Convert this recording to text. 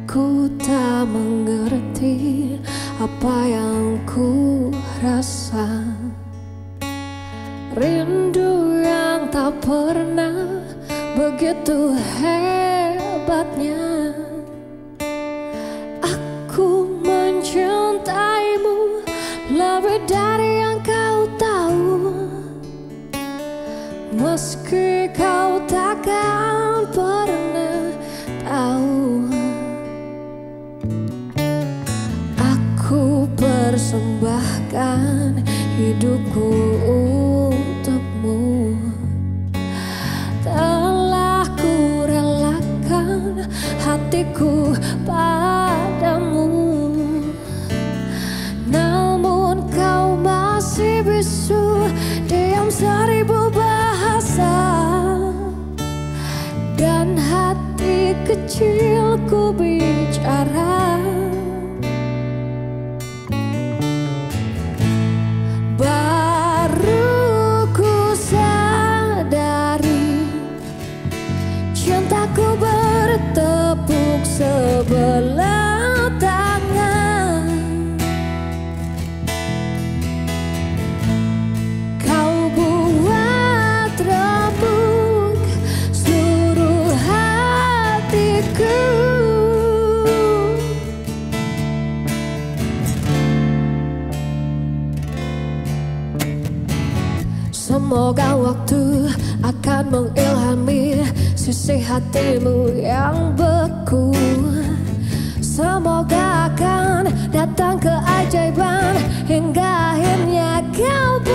Ku tak mengerti apa yang ku rasa. Rindu yang tak pernah begitu hebatnya. Aku mencintaimu lebih dari yang kau tahu, meski kau takkan pernah tahu. Aku persembahkan hidupku untukmu. Telah ku relakan hatiku padamu, namun kau masih bisu diam seribu bahasa, dan hati kecilku bicara. Baru ku sadari cintaku bertepuk sebelah tangan. Kau buat remuk seluruh hatiku. Semoga waktu akan mengilhami sisi hatimu yang beku. Semoga akan datang keajaiban hingga akhirnya kau